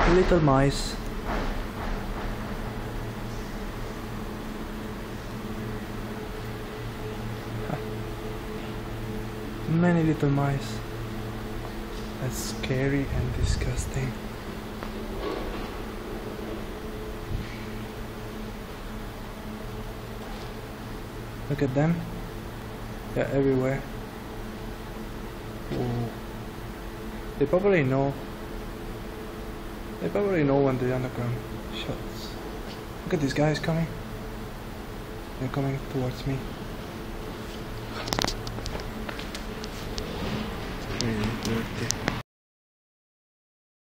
Little mice. Many little mice. That's scary and disgusting. Look at them. They're everywhere. Whoa. They probably know. They probably know when the underground shuts. Look at these guys coming. They're coming towards me.